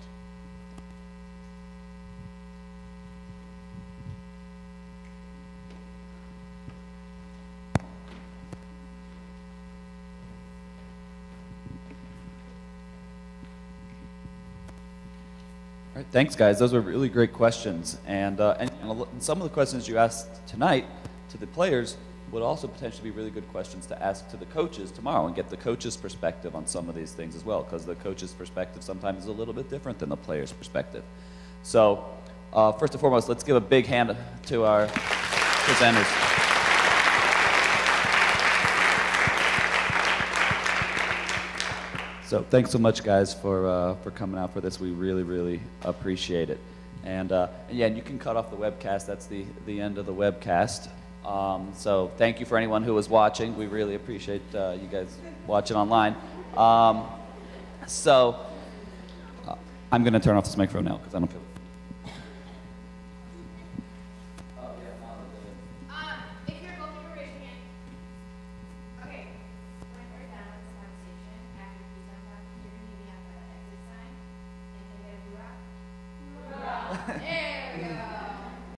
All right, thanks, guys. Those were really great questions. And, uh, and, and some of the questions you asked tonight to the players would also potentially be really good questions to ask to the coaches tomorrow and get the coaches' perspective on some of these things as well, because the coaches' perspective sometimes is a little bit different than the players' perspective. So uh, first and foremost, let's give a big hand to our presenters. So thanks so much, guys, for uh, for coming out for this. We really, really appreciate it. And, uh, and yeah, and you can cut off the webcast. That's the, the end of the webcast. Um, so thank you for anyone who was watching. We really appreciate uh, you guys watching online. Um, so uh, I'm going to turn off this microphone now because I don't feel it.